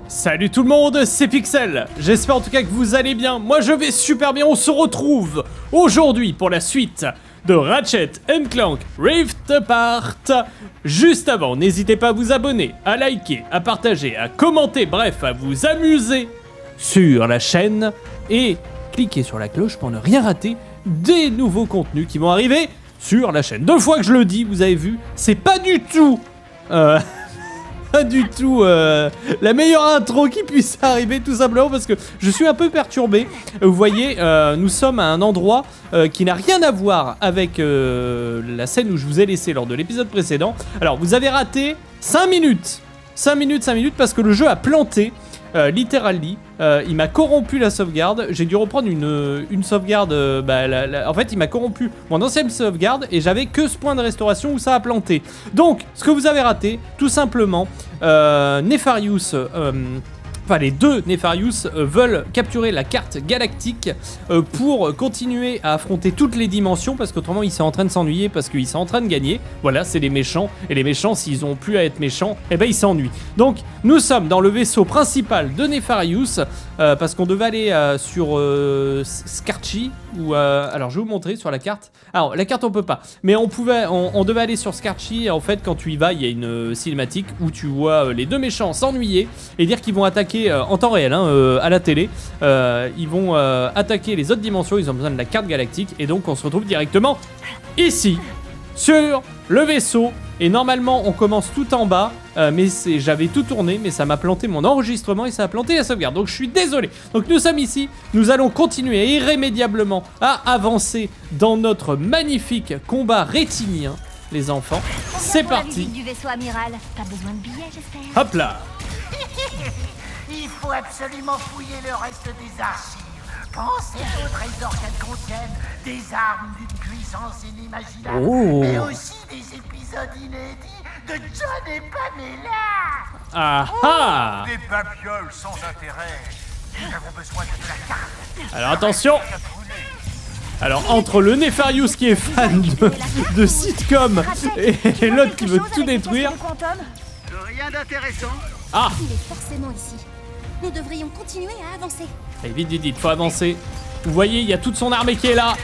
Salut tout le monde, c'est Pixel. J'espère en tout cas que vous allez bien. Moi je vais super bien, on se retrouve aujourd'hui pour la suite de Ratchet & Clank Rift Apart. Juste avant, n'hésitez pas à vous abonner, à liker, à partager, à commenter, bref, à vous amuser sur la chaîne et cliquez sur la cloche pour ne rien rater des nouveaux contenus qui vont arriver sur la chaîne. 2 fois que je le dis, vous avez vu, c'est pas du tout... pas du tout la meilleure intro qui puisse arriver, tout simplement parce que je suis un peu perturbé. Vous voyez, nous sommes à un endroit qui n'a rien à voir avec la scène où je vous ai laissé lors de l'épisode précédent. Alors, vous avez raté 5 minutes. 5 minutes parce que le jeu a planté. Littéralement, il m'a corrompu la sauvegarde. J'ai dû reprendre une sauvegarde. En fait, il m'a corrompu mon ancienne sauvegarde et j'avais que ce point de restauration où ça a planté. Donc, ce que vous avez raté, tout simplement, Nefarious. Enfin, les deux Nefarious veulent capturer la carte galactique pour continuer à affronter toutes les dimensions parce qu'autrement ils sont en train de s'ennuyer parce qu'ils sont en train de gagner. Voilà, c'est les méchants. Et les méchants, s'ils ont plus à être méchants, eh ben ils s'ennuient. Donc, nous sommes dans le vaisseau principal de Nefarious parce qu'on devait aller sur Scarchi ou alors je vais vous montrer sur la carte. Alors la carte on peut pas, mais on devait aller sur Scarchi. En fait, quand tu y vas, il y a une cinématique où tu vois les deux méchants s'ennuyer et dire qu'ils vont attaquer en temps réel à la télé. Ils vont attaquer les autres dimensions. Ils ont besoin de la carte galactique et donc on se retrouve directement ici sur le vaisseau. Et normalement on commence tout en bas, mais j'avais tout tourné, mais ça m'a planté mon enregistrement et ça a planté la sauvegarde, donc je suis désolé. Donc nous sommes ici, nous allons continuer irrémédiablement à avancer dans notre magnifique combat rétinien, les enfants. C'est parti. Du vaisseau amiral. Pas besoin de billets, j'espère. Hop là. Il faut absolument fouiller le reste des archives. Pensez aux trésors qu'elles contiennent, des armes d'une puissance inimaginable, mais aussi des épisodes inédits de John et Pamela. Ah ah. Des babioles sans intérêt. Nous avons besoin de la carte. Alors attention. Alors entre le Nefarious qui est fan de sitcom et l'autre qui veut tout détruire. Rien d'intéressant. Ah. Il est forcément ici. Nous devrions continuer à avancer. Allez, vite, vite, faut avancer. Vous voyez, il y a toute son armée qui est là.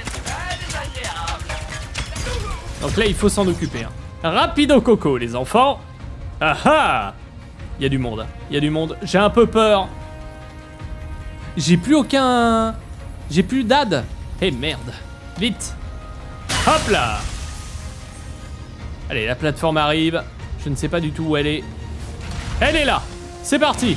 Donc là, il faut s'en occuper. Rapido coco, les enfants. Ah ah. Il y a du monde, il y a du monde. J'ai un peu peur. J'ai plus aucun... J'ai plus d'ad. Eh merde. Vite. Hop là. Allez, la plateforme arrive. Je ne sais pas du tout où elle est. Elle est là. C'est parti.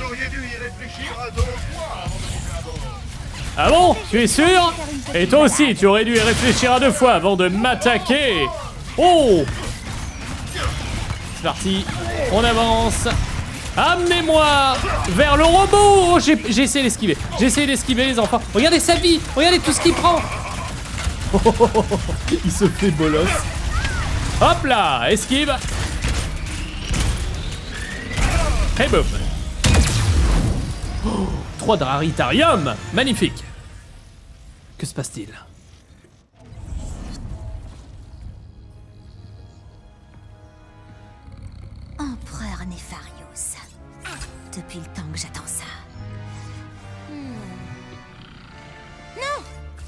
Ah bon? Tu es sûr? Et toi aussi, tu aurais dû y réfléchir à 2 fois avant de m'attaquer. Oh! C'est parti. On avance. Amenez-moi vers le robot. Oh, j'ai essayé d'esquiver. J'ai essayé d'esquiver, les enfants. Regardez sa vie. Regardez tout ce qu'il prend. Oh, il se fait bolos. Hop là, esquive. Et boum. 3 Draritarium. Magnifique. Que se passe-t-il? Empereur Nefarious. Depuis le temps que j'attends ça. Non.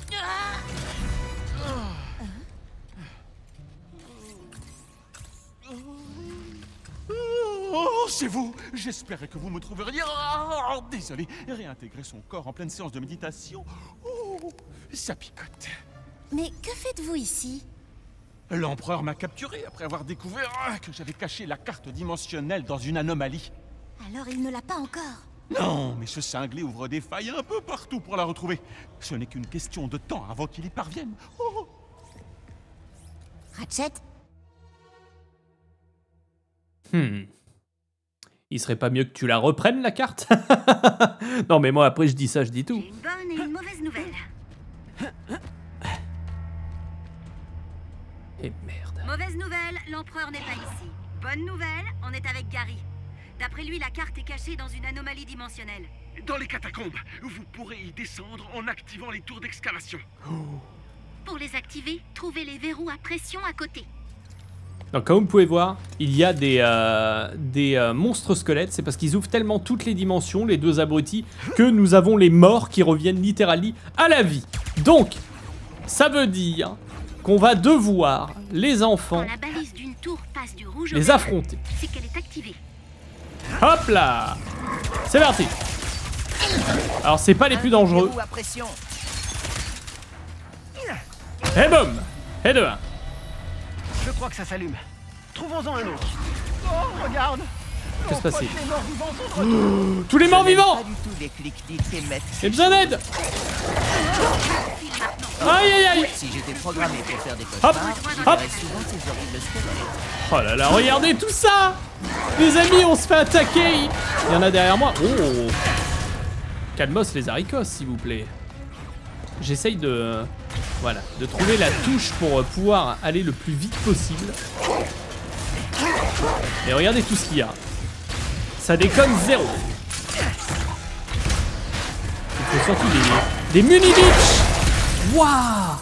Oh, c'est vous! J'espérais que vous me trouveriez... Oh, désolé, réintégrer son corps en pleine séance de méditation... Oh, ça picote. Mais que faites-vous ici? L'empereur m'a capturé après avoir découvert que j'avais caché la carte dimensionnelle dans une anomalie. Alors il ne l'a pas encore. Non, mais ce cinglé ouvre des failles un peu partout pour la retrouver. Ce n'est qu'une question de temps avant qu'il y parvienne. Oh. Ratchet? Il serait pas mieux que tu la reprennes, la carte? Non, mais moi, après, je dis ça, je dis tout. J'ai une bonne et une mauvaise nouvelle. Et merde. Mauvaise nouvelle, l'empereur n'est pas ici. Bonne nouvelle, on est avec Gary. D'après lui, la carte est cachée dans une anomalie dimensionnelle. Dans les catacombes, vous pourrez y descendre en activant les tours d'excavation. Pour les activer, trouvez les verrous à pression à côté. Donc comme vous pouvez voir, il y a des monstres squelettes. C'est parce qu'ils ouvrent tellement toutes les dimensions, les deux abrutis, que nous avons les morts qui reviennent littéralement à la vie. Donc, ça veut dire qu'on va devoir, les enfants, Quand la balise d'une tour passe du rouge au les vert, affronter. c'est qu'elle est activée. Hop là! C'est parti! Alors c'est pas les plus dangereux. À pression. Et boum! Et de 1. Je crois que ça s'allume. Trouvons-en un autre. Oh, regarde. Que se passe-t-il? Les morts vivants sont de retour. Tous les morts vivants! Pas du tout les clics qu'émettent. J'ai besoin d'aide! Aïe aïe aïe! Si j'étais programmé pour faire des Hop! cauchemars, je Hop! verrais souvent ces horribles squelettes. Oh là là, regardez tout ça! Les amis, on se fait attaquer! Il y en a derrière moi. Oh! Calmos les haricots, s'il vous plaît. J'essaye de... Voilà, de trouver la touche pour pouvoir aller le plus vite possible. Et regardez tout ce qu'il y a. Ça déconne zéro. Il faut surtout des muni-bitch. Waouh!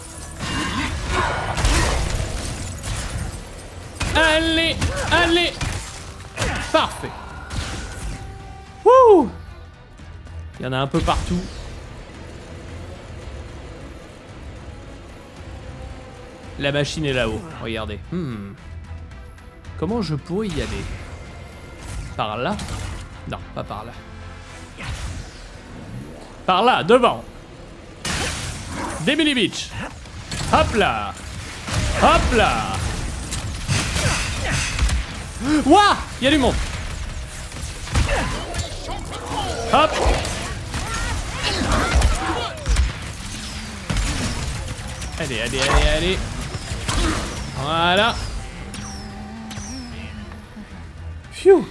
Allez, allez. Parfait. Wouh! Il y en a un peu partout. La machine est là-haut, regardez. Comment je pourrais y aller? Par là? Non, pas par là. Par là, devant. Des mini-bitch. Hop là. Hop là. Ouah! Il y a du monde. Hop. Allez, allez, allez, allez. Voilà. Phew.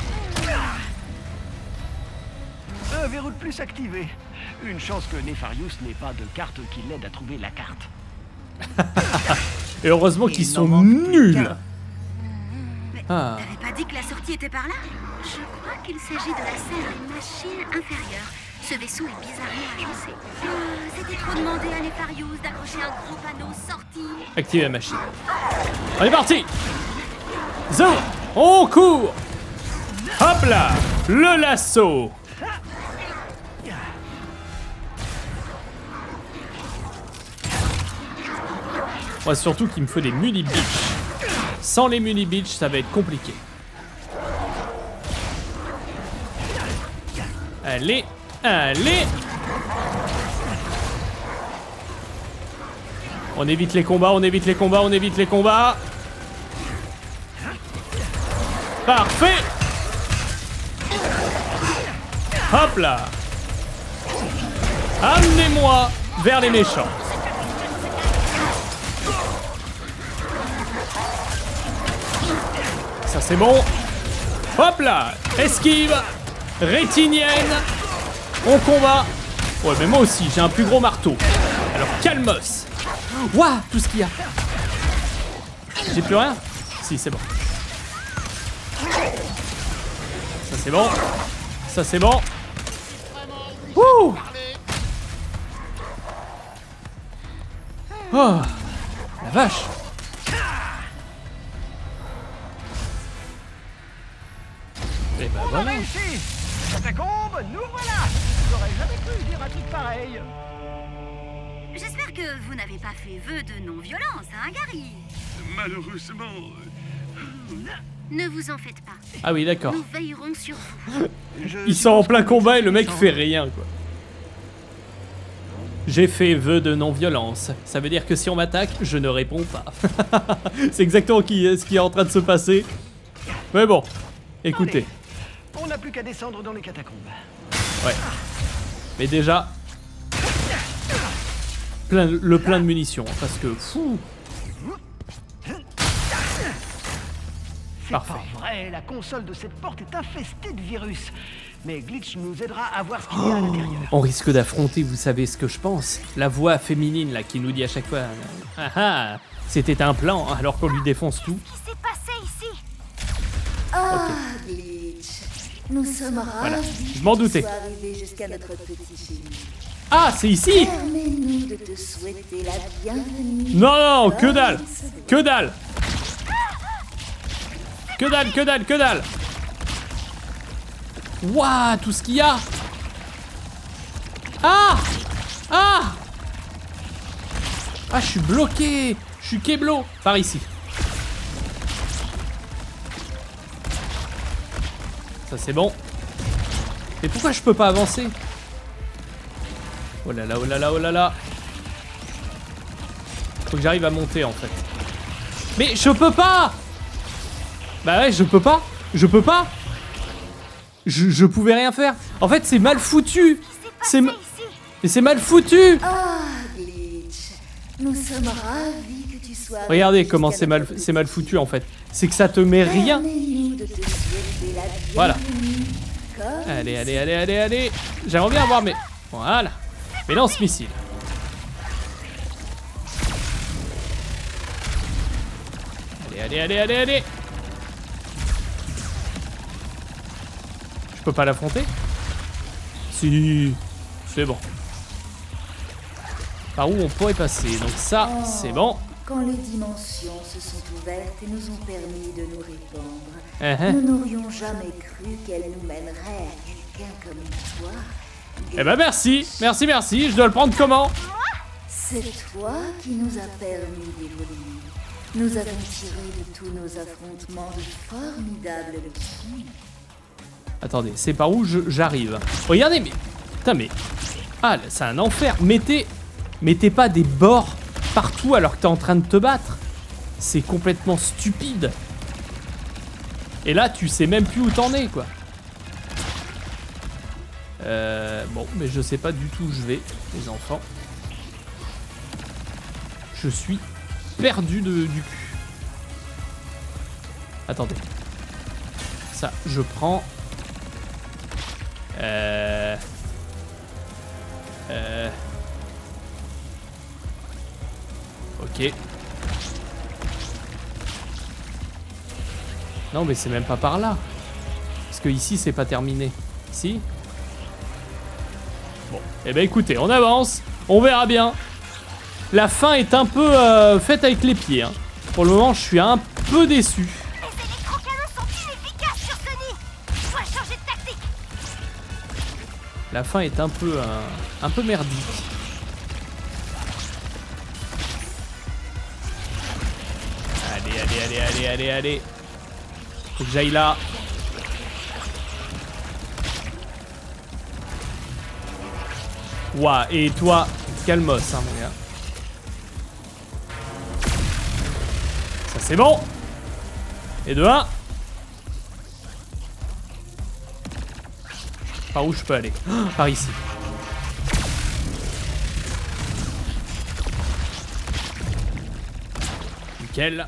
Un verrou de plus activé. Une chance que Nefarius n'ait pas de carte qui l'aide à trouver la carte. Et heureusement qu'ils Il sont n'en manque plus nuls. qu'un. Mais Ah. t'avais pas dit que la sortie était par là? Je crois qu'il s'agit de la salle des machines inférieures. Ce vaisseau est bizarrement agencé. C'était trop demandé à Nefarius d'accrocher un gros panneau sortie. Activez la machine. On est parti. Zo, on court. Hop là, le lasso. Moi surtout qu'il me faut des muni-bitch. Sans les muni-bitch, ça va être compliqué. Allez, allez. On évite les combats, on évite les combats, on évite les combats. Parfait. Hop là. Amenez-moi vers les méchants. Ça c'est bon. Hop là. Esquive. Rétinienne. On combat. Ouais mais moi aussi j'ai un plus gros marteau. Alors calmos. Ouah, tout ce qu'il y a. J'ai plus rien? Si, c'est bon. Ça c'est bon. Ça c'est bon. Ouh. Oh, la vache. Et ben On a voilà. réussi. Catacombe, nous voilà. J'aurais jamais cru dire un truc pareil. J'espère que vous n'avez pas fait vœu de non-violence, hein, Gary? Malheureusement... Ne vous en faites pas. Ah oui, d'accord. Nous veillerons sur vous. Ils sont en plein combat et le mec fait rien, quoi. J'ai fait vœu de non-violence. Ça veut dire que si on m'attaque, je ne réponds pas. C'est exactement ce qui est en train de se passer. Mais bon, écoutez. On n'a plus qu'à descendre dans les catacombes. Ouais. Mais déjà... plein de munitions, parce que... Fou. C'est Parfait. pas vrai, la console de cette porte est infestée de virus. Mais Glitch nous aidera à voir ce qu'il y a à l'intérieur. On risque d'affronter, vous savez ce que je pense, la voix féminine là qui nous dit à chaque fois ah ah, c'était un plan alors qu'on lui défonce tout. Qu'est-ce qui s'est passé ici? Ah, Glitch. Nous sommes ravis je m'en que tu doutais. sois arrivé jusqu'à notre petit chez nous. Ah, c'est ici. Permets-nous de te souhaiter la bienvenue. Non, non, que dalle. Que dalle. Que dalle, que dalle, que dalle. Waouh, tout ce qu'il y a. Ah. Ah. Ah, je suis bloqué. Je suis keblo. Par ici. Ça, c'est bon. Mais pourquoi je peux pas avancer? Oh là là, oh là là, oh là là. Faut que j'arrive à monter, en fait. Mais je peux pas. Bah ouais, je peux pas. Je peux pas. Je pouvais rien faire. En fait, c'est mal foutu. Mais c'est mal foutu. Ah, Glitch. Nous sommes ravis que tu sois... Regardez comment c'est mal foutu, en fait. C'est que ça te met rien. Permets-nous de te souhaiter la Voilà. bienvenue, comme Allez, allez, allez, allez, allez. J'aimerais bien avoir mes... Voilà. Mes lance-missiles. Allez, allez, allez, allez, allez. Je peux pas l'affronter? Si. C'est bon. Par où on pourrait passer? Donc ça, c'est bon. Quand les dimensions se sont ouvertes et nous ont permis de nous répandre, nous n'aurions jamais cru qu'elles nous mèneraient à quelqu'un comme toi. Eh ben merci, merci, merci. Je dois le prendre comment? C'est toi qui nous as permis d'évoluer. Nous avons tiré de tous nos affrontements de formidables leçons. Attendez, c'est par où j'arrive? Regardez, mais... Putain, mais... Ah, c'est un enfer. Mettez pas des bords partout alors que t'es en train de te battre. C'est complètement stupide. Et là, tu sais même plus où t'en es, quoi. Bon, mais je sais pas du tout où je vais, les enfants. Je suis perdu du cul. Attendez. Ça, je prends... Ok. Non, mais c'est même pas par là. Parce que ici, c'est pas terminé. Si? Bon. Eh ben écoutez, on avance. On verra bien. La fin est un peu faite avec les pieds. Hein. Pour le moment, je suis un peu déçu. Les électrocanons sont inefficaces sur ce nid. Je dois changer de tactique. La fin est un peu merdique. Allez, allez, allez, allez, allez, allez. Faut que j'aille là. Ouah, et toi, calmos, hein, mon gars. Ça, c'est bon. Et de 1. Par où je peux aller? Oh, par ici. Nickel.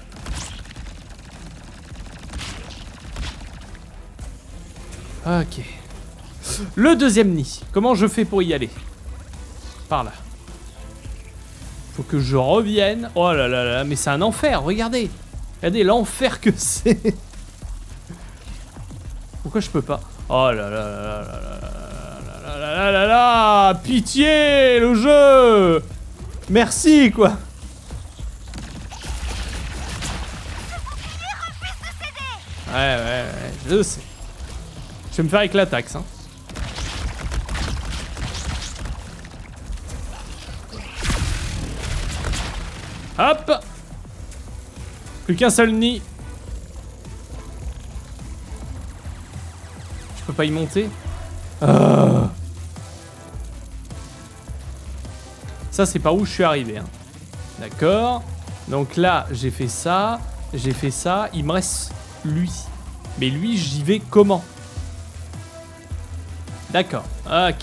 Ok. Le deuxième nid. Comment je fais pour y aller? Par là. Faut que je revienne. Oh là là là, mais c'est un enfer, regardez. Regardez l'enfer que c'est. Pourquoi je peux pas? Oh là là là là là là là là là là. Pitié, le jeu. Merci, quoi. Ouais, je sais. Je vais me faire avec la taxe, hein. Hop. Plus qu'un seul nid. Je peux pas y monter. Ça, c'est par où je suis arrivé, hein. D'accord. Donc là, j'ai fait ça. J'ai fait ça. Il me reste lui. Mais lui, j'y vais comment? D'accord. Ok.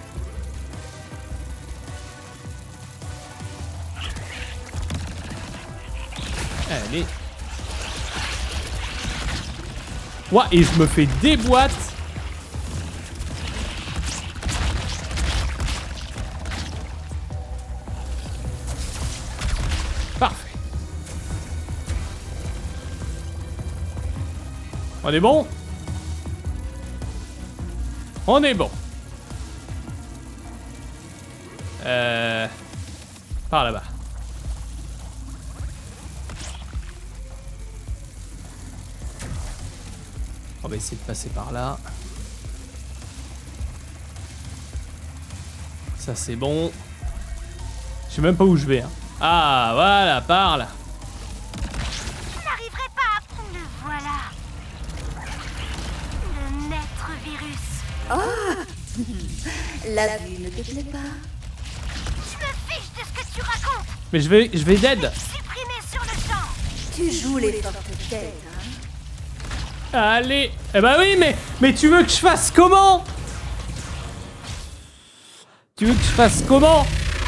Allez. Ouah, et je me fais des boîtes. Parfait. On est bon? On est bon. Par là-bas. On va essayer de passer par là. Ça c'est bon. Je sais même pas où je vais. Hein. Ah voilà, par là. Je n'arriverai pas à prendre le voilà. Le maître virus. Oh la vue ne te plaît pas? Je me fiche de ce que tu racontes. Mais je vais dead. Supprimer sur le champ. Tu joues les fortes têtes, hein? Allez. Eh bah oui, mais tu veux que je fasse comment? Tu veux que je fasse comment?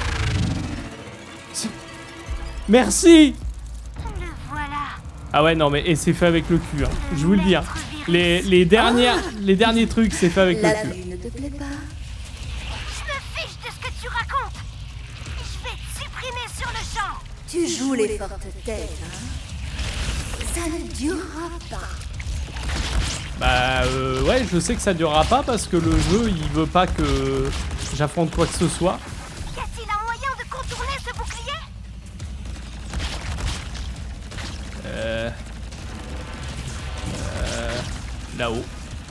Merci. Le voilà. Ah ouais, non, mais et c'est fait avec le cul, hein. Je vous le dis, hein. Les derniers trucs, c'est fait avec le La cul. vue ne te plaît pas? Je me fiche de ce que tu racontes. Je vais te supprimer sur le champ. Tu joues les fortes têtes, hein? Ça ne durera pas. Bah ouais, je sais que ça durera pas parce que le jeu, il veut pas que j'affronte quoi que ce soit. Y a-t-il un moyen de contourner ce bouclier? Là-haut.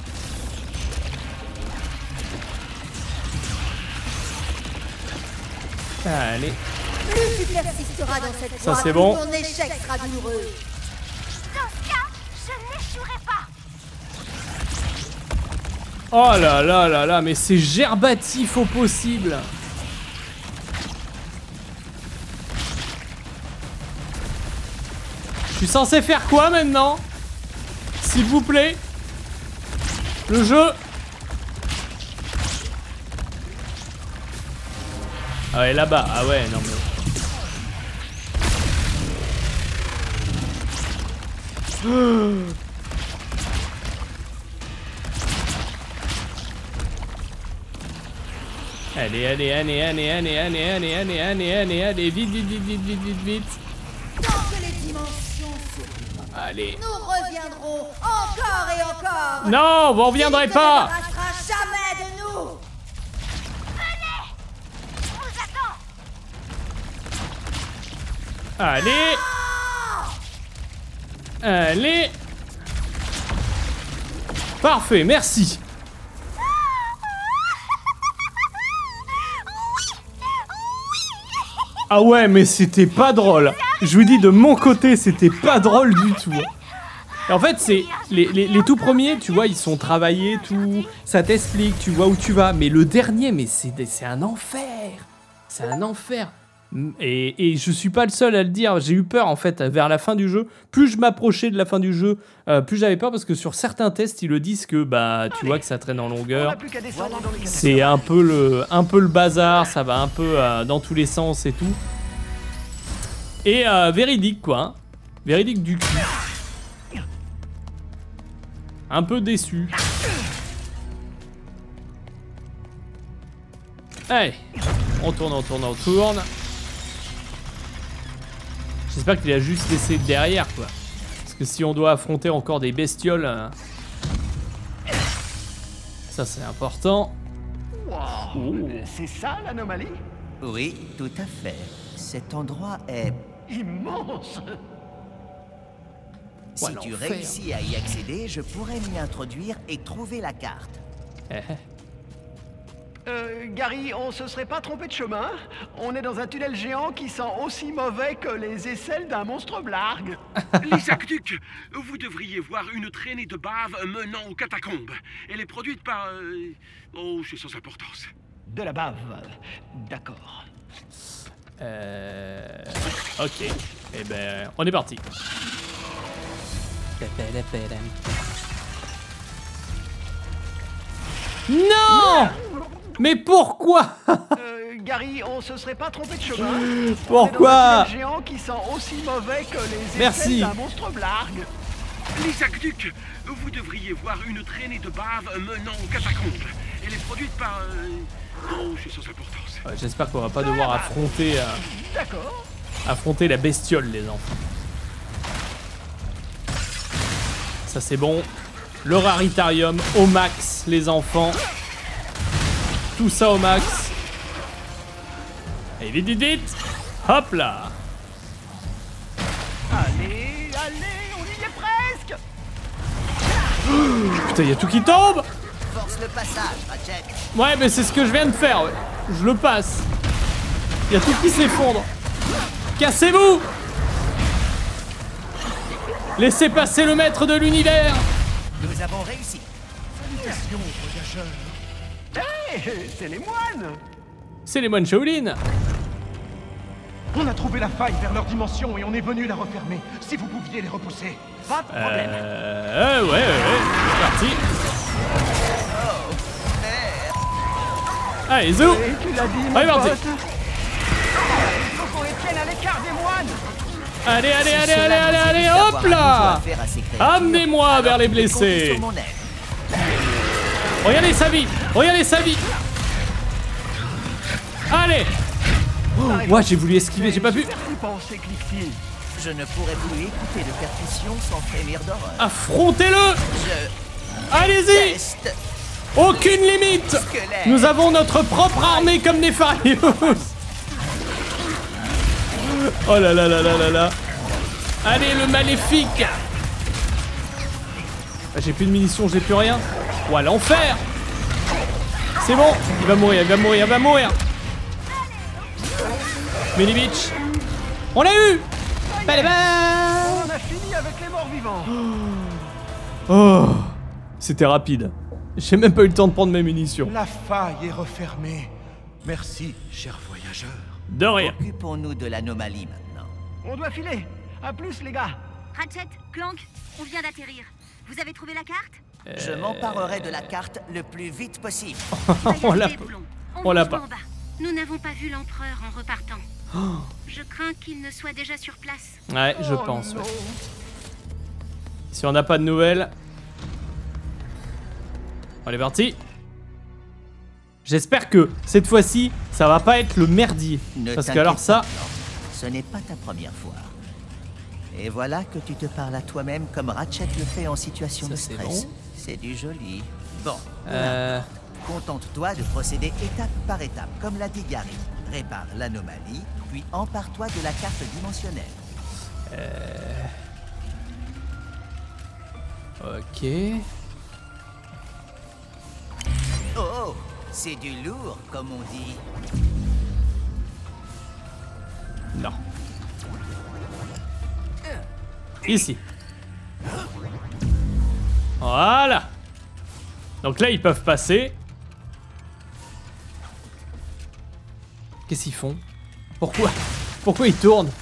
Allez. Plus tu persisteras dans cette Ça, voie, c'est plus bon. ton échec sera douloureux. Dans ce cas, je n'échouerai pas. Oh là là là là, mais c'est gerbatif au possible. Je suis censé faire quoi maintenant? S'il vous plaît. Le jeu. Ah ouais, là-bas. Ah ouais, non mais... Allez, allez, allez, allez, allez, allez, allez, allez, allez, allez, allez, vite, vite, vite, vite, vite, vite, vite. Tant que les dimensions s'ouvrent, Allez. nous reviendrons encore et encore. Non, vous reviendrez Tu ne pas. te débarrasseras jamais de nous. Venez. Je vous attends. Allez. Allez. Parfait, merci. Ah ouais, mais c'était pas drôle. Je vous dis, de mon côté, c'était pas drôle du tout. Et en fait, c'est les tout premiers, tu vois, ils sont travaillés, tout. Ça t'explique, tu vois où tu vas. Mais le dernier, mais c'est un enfer. C'est un enfer. Et je suis pas le seul à le dire. J'ai eu peur, en fait, vers la fin du jeu. Plus je m'approchais de la fin du jeu, plus j'avais peur parce que sur certains tests, ils le disent que, bah, tu vois que ça traîne en longueur. C'est un peu le bazar, ça va un peu dans tous les sens et tout. Et véridique quoi, hein. Véridique du cul. Un peu déçu. Allez, on tourne, on tourne, on tourne. J'espère qu'il a juste laissé derrière quoi. Parce que si on doit affronter encore des bestioles... Ça c'est important. Wow, c'est ça l'anomalie? Oui, tout à fait. Cet endroit est Immense. Si Ouais, tu l'enfer. réussis à y accéder, je pourrais m'y introduire et trouver la carte. Gary, on se serait pas trompé de chemin? On est dans un tunnel géant qui sent aussi mauvais que les aisselles d'un monstre blargue. L'Isaac Duc, vous devriez voir une traînée de bave menant aux catacombes. Elle est produite par... Oh, c'est sans importance. De la bave. D'accord. Ok. Eh ben, on est parti. Non! Mais pourquoi? Gary, on se serait pas trompé de chemin? Pourquoi? On est dans un tunnel géant qui sent aussi mauvais que les Merci. aisselles d'un monstre blargue. L'Isaac Duc, vous devriez voir une traînée de bave menant aux catacombes. Elle est produite par... Oh, c'est sans importance. J'espère qu'on va pas devoir affronter... D'accord. affronter la bestiole, les enfants. Ça, c'est bon. Le raritarium au max, les enfants. Tout ça au max. Allez, vite, vite, vite. Hop là. Allez, allez, on y est presque. Putain, y a tout qui tombe. Force le passage, Ratchet. Ouais, mais c'est ce que je viens de faire, ouais. Je le passe. Y a tout qui s'effondre. Cassez-vous. Laissez passer le maître de l'univers. Nous avons réussi. Salutations, voyageurs. Hé, c'est les moines. C'est les moines Shaolin. On a trouvé la faille vers leur dimension et on est venu la refermer. Si vous pouviez les repousser. Pas de problème. Ouais. C'est parti. Allez, zou. Et tu l'as dit, mon Allez, parti. pote. Il faut qu'on les tienne à l'écart des moines. Allez, hop là. Amenez-moi vers les blessés. Regardez sa vie. Allez. Moi, j'ai voulu esquiver, j'ai pas pu. Je ne pourrais plus écouter de percussion sans frémir d'horreur. Affrontez-le. Allez-y. Teste. Aucune limite. Nous avons notre propre armée comme Nefarious. Oh là là. Allez, le maléfique. Ah, j'ai plus de munitions, j'ai plus rien. Ouah, l'enfer. C'est bon, il va mourir. Mini Beach. On l'a eu. On a fini avec les morts vivants. Oh, c'était rapide. J'ai même pas eu le temps de prendre mes munitions. La faille est refermée. Merci, cher voyageur. De rien. Occupons-nous de l'anomalie maintenant. On doit filer. À plus, les gars. Ratchet, Clank, on vient d'atterrir. Vous avez trouvé la carte? Je m'emparerai de la carte le plus vite possible. On l'a pas. Nous n'avons pas vu l'empereur en repartant. Je crains qu'il ne soit déjà sur place. Ouais, je pense. Ouais. Si on n'a pas de nouvelles. On est parti. J'espère que cette fois-ci, ça va pas être le merdier. Parce que alors ça... Ce n'est pas ta première fois. Et voilà que tu te parles à toi-même comme Ratchet le fait en situation de stress. C'est du joli. Bon. Contente-toi de procéder étape par étape, comme l'a dit Gary. Répare l'anomalie, puis empare-toi de la carte dimensionnelle. Ok. Oh, c'est du lourd, comme on dit. Non. Ici. Voilà. Donc là, ils peuvent passer. Qu'est-ce qu'ils font? Pourquoi ils tournent?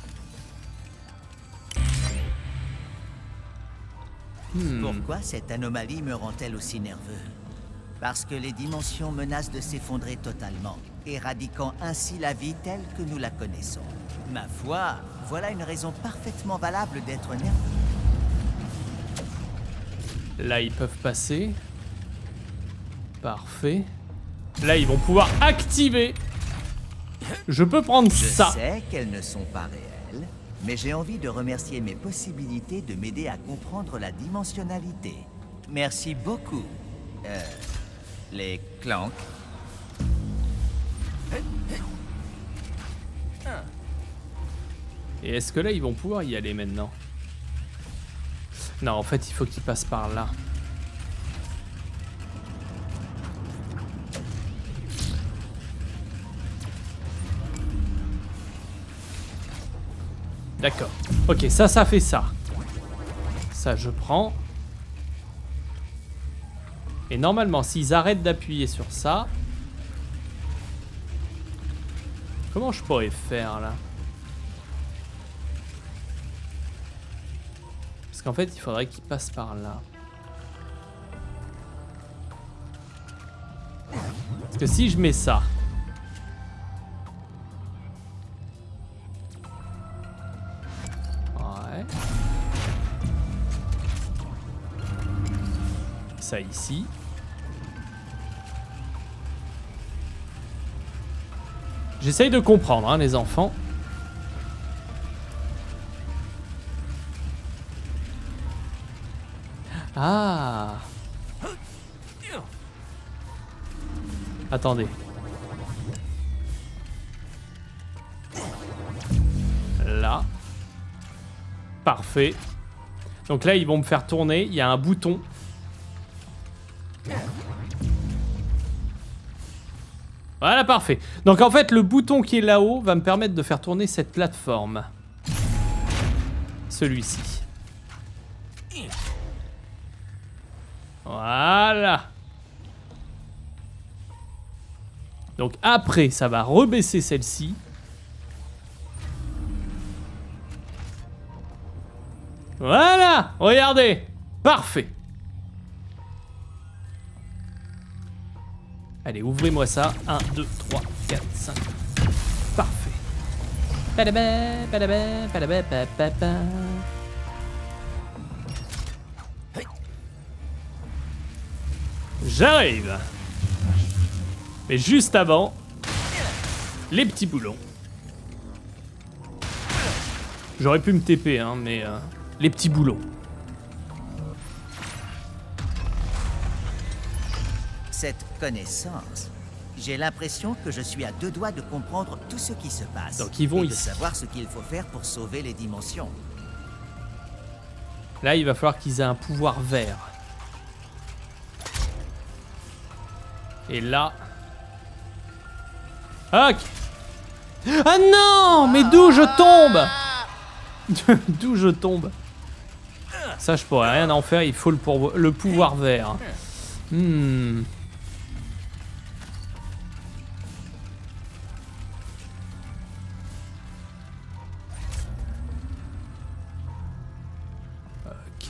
Pourquoi cette anomalie me rend-elle aussi nerveux? Parce que les dimensions menacent de s'effondrer totalement, éradiquant ainsi la vie telle que nous la connaissons. Ma foi, voilà une raison parfaitement valable d'être nerveux. Là, ils peuvent passer. Parfait. Là, ils vont pouvoir activer. Je peux prendre ça. Je sais qu'elles ne sont pas réelles, mais j'ai envie de remercier mes possibilités de m'aider à comprendre la dimensionnalité. Merci beaucoup. Les Clank. Et est-ce que là, ils vont pouvoir y aller maintenant? Non, en fait, il faut qu'ils passent par là. D'accord. Ok, ça fait ça. Ça, je prends. Et normalement, s'ils arrêtent d'appuyer sur ça... Comment je pourrais faire, là? Parce qu'en fait, il faudrait qu'ils passent par là. Parce que si je mets ça... Ouais. Ça ici. J'essaye de comprendre, hein, les enfants. Ah. Attendez. Là. Parfait. Donc là, ils vont me faire tourner. Il y a un bouton Voilà, parfait. Donc en fait, le bouton qui est là-haut va me permettre de faire tourner cette plateforme. Celui-ci. Voilà. Donc après, ça va rebaisser celle-ci. Voilà, regardez. Parfait. Allez, ouvrez-moi ça. 1, 2, 3, 4, 5. Parfait. Padaba, padaba, padaba, padaba. J'arrive. Mais juste avant, les petits boulons. J'aurais pu me TP, hein, mais les petits boulons. Cette connaissance, j'ai l'impression que je suis à 2 doigts de comprendre tout ce qui se passe. Donc ils vont et ici. de savoir ce qu'il faut faire pour sauver les dimensions. Là, il va falloir qu'ils aient un pouvoir vert. Et là... Ok. Ah non! Mais d'où je tombe? D'où je tombe? Ça, je pourrais rien en faire, il faut le pouvoir vert. Ok.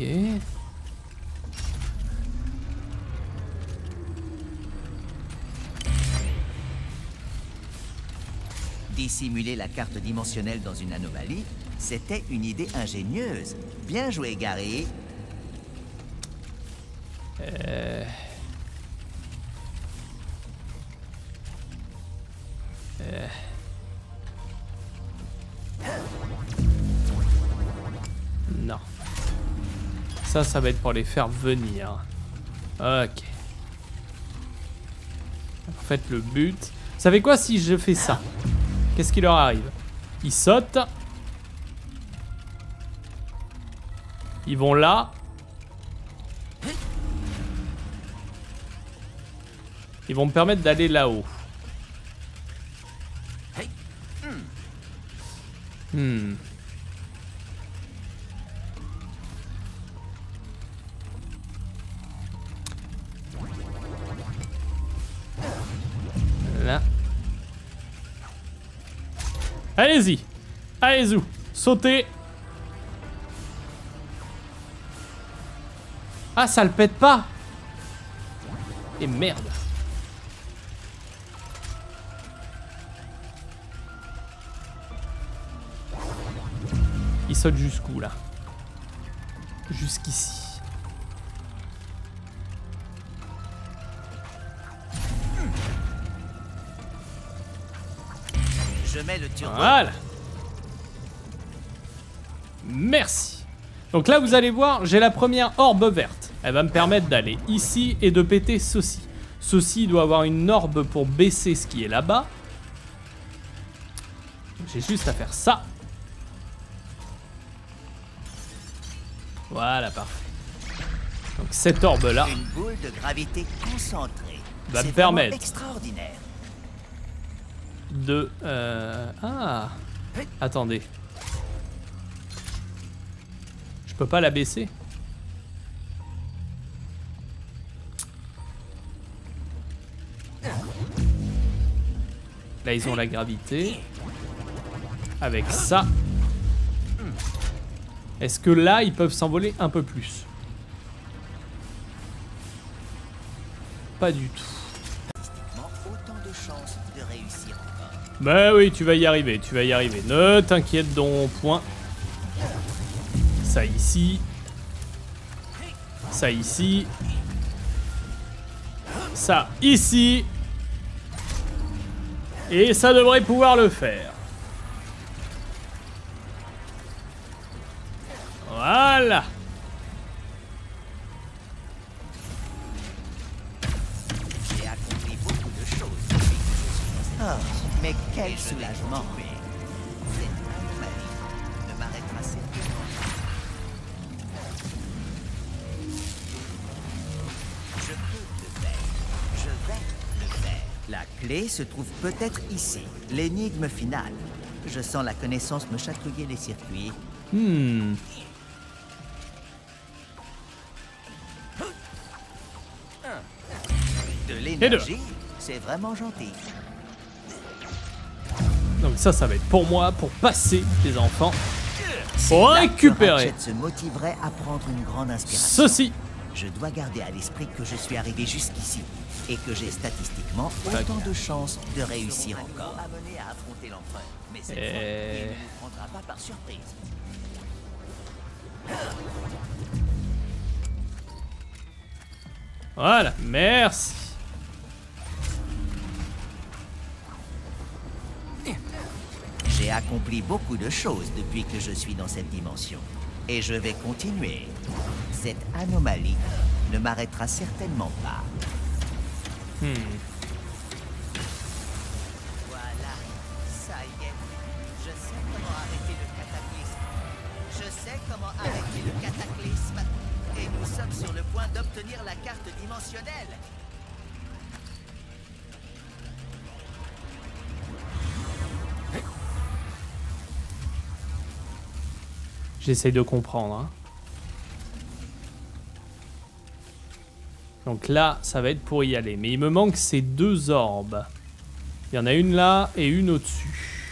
Dissimuler la carte dimensionnelle dans une anomalie, c'était une idée ingénieuse. Bien joué, Gary. Non. Ça va être pour les faire venir. Ok. En fait, le but... Vous savez quoi, si je fais ça? Qu'est-ce qui leur arrive? Ils sautent. Ils vont là. Ils vont me permettre d'aller là-haut. Là. Allez-y. Allez-y. Sautez. Ah, ça le pète pas. Et merde. Il saute jusqu'où, là? Jusqu'ici. Je mets le turbo. Voilà. Merci. Donc là, vous allez voir, j'ai la première orbe verte. Elle va me permettre d'aller ici et de péter ceci. Ceci doit avoir une orbe pour baisser ce qui est là-bas. J'ai juste à faire ça. Voilà, parfait. Donc cette orbe-là une boule de gravité concentrée va me permettre extraordinaire. De... Ah. Attendez. Je peux pas la baisser? Là, ils ont la gravité. Avec ça. Est-ce que là, ils peuvent s'envoler un peu plus? Pas du tout. Autant de chances de réussir encore. Bah oui, tu vas y arriver, tu vas y arriver. Ne t'inquiète donc point. Ça ici. Ça ici. Ça ici. Et ça devrait pouvoir le faire. Voilà. J'ai accompli beaucoup de choses depuis que je suis dans cette mais quel soulagement. Cette anomalie ne m'arrêtera certainement. Je peux le faire. Je vais le faire. La clé se trouve peut-être ici. L'énigme finale. Je sens la connaissance me chatouiller les circuits. De l'énergie, c'est vraiment gentil. Donc ça va être pour moi, pour passer les enfants. Pour récupérer. Ratchet se motiverait à prendre une grande inspiration. Ceci. Je dois garder à l'esprit que je suis arrivé jusqu'ici et que j'ai statistiquement autant de chances de réussir encore. Amené à affronter l'empereur, mais cette fois, il ne nous prendra pas par surprise. Voilà, merci. J'ai accompli beaucoup de choses depuis que je suis dans cette dimension. Et je vais continuer. Cette anomalie ne m'arrêtera certainement pas. Voilà, ça y est. Je sais comment arrêter le cataclysme. Je sais comment arrêter le cataclysme. Et nous sommes sur le point d'obtenir la carte dimensionnelle. J'essaye de comprendre. Hein. Donc là, ça va être pour y aller. Mais il me manque ces 2 orbes. Il y en a une là et une au-dessus.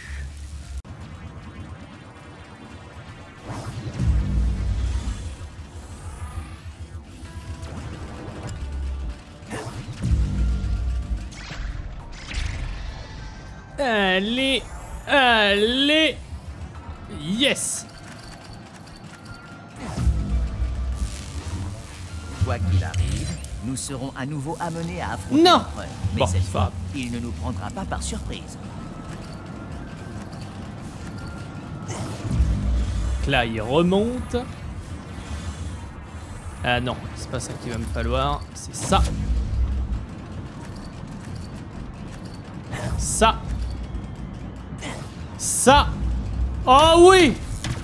Allez, allez, yes. Quoi qu'il arrive, nous serons à nouveau amenés à affronter non. l'empereur. Mais Bon, cette fois, il ne nous prendra pas par surprise. Donc là, il remonte. Ah non, c'est pas ça qu'il va me falloir. C'est ça. Ça. Ça. Oh oui.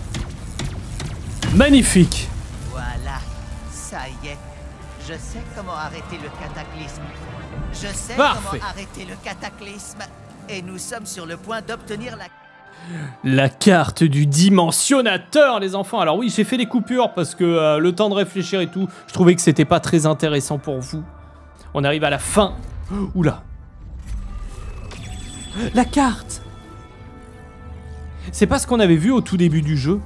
Magnifique. Voilà, ça y est. Je sais comment arrêter le cataclysme. Je sais Parfait. comment arrêter le cataclysme. Et nous sommes sur le point d'obtenir la carte du dimensionnateur, les enfants. Alors oui, j'ai fait des coupures parce que le temps de réfléchir et tout, je trouvais que c'était pas très intéressant pour vous. On arrive à la fin. Oula. La carte. C'est pas ce qu'on avait vu au tout début du jeu.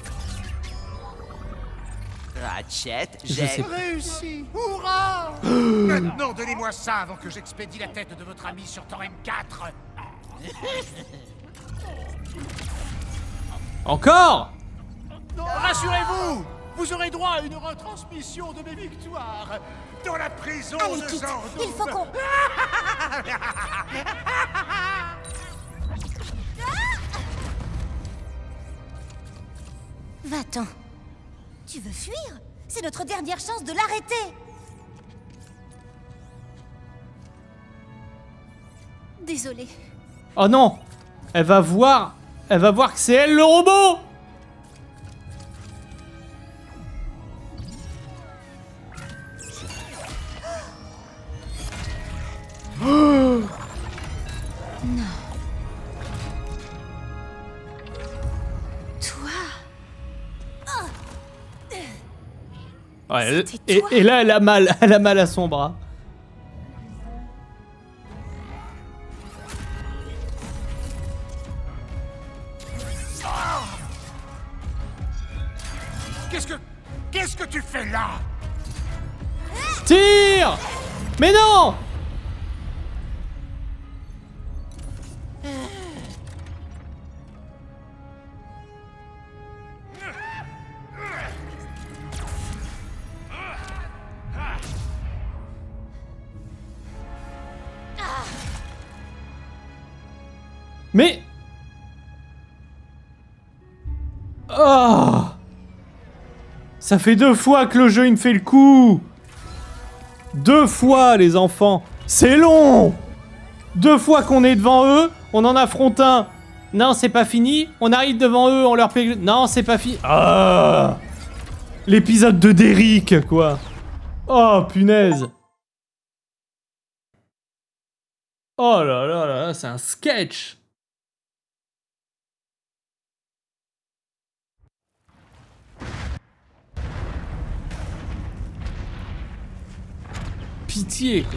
Ratchet, j'ai réussi. Hurrah. Maintenant, donnez-moi ça avant que j'expédie la tête de votre ami sur Thorem 4. Encore. Rassurez-vous, vous aurez droit à une retransmission de mes victoires dans la prison Allez, de quitte. Zandon. Il faut qu'on... Va-t'en. Tu veux fuir? C'est notre dernière chance de l'arrêter. Désolée. Oh non. Elle va voir que c'est elle le robot. Non. Toi. Ouais, et là, elle a mal à son bras. Qu'est-ce que tu fais là? Tire! Mais non! Mais... Oh! Ça fait 2 fois que le jeu il me fait le coup! 2 fois, les enfants! C'est long! 2 fois qu'on est devant eux, on en affronte un. Non, c'est pas fini. On arrive devant eux, on leur paye... Non, c'est pas fini. Ah! L'épisode de Derrick, quoi. Oh, punaise! Oh là là là, c'est un sketch. Pitié, quoi.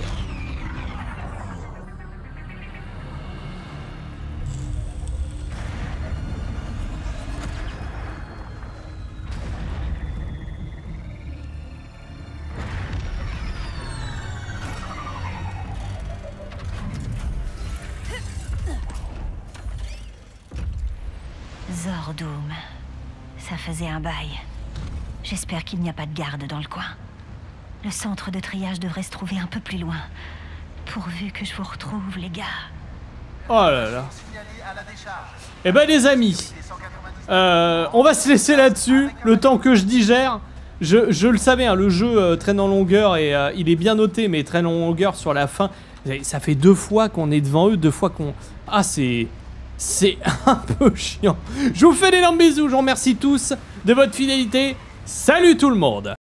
Zordoum. Ça faisait un bail. J'espère qu'il n'y a pas de garde dans le coin. Le centre de triage devrait se trouver un peu plus loin. Pourvu que je vous retrouve, les gars. Oh là là. Eh ben les amis, on va se laisser là-dessus, le temps que je digère. Je le savais, hein, le jeu traîne en longueur et il est bien noté, mais traîne en longueur sur la fin. Ça fait 2 fois qu'on est devant eux, 2 fois qu'on... Ah, c'est un peu chiant. Je vous fais d'énormes bisous, je vous remercie tous de votre fidélité. Salut tout le monde!